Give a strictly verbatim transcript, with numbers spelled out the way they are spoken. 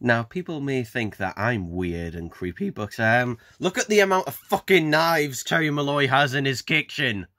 Now, people may think that I'm weird and creepy, but um, look at the amount of fucking knives Terry Molloy has in his kitchen.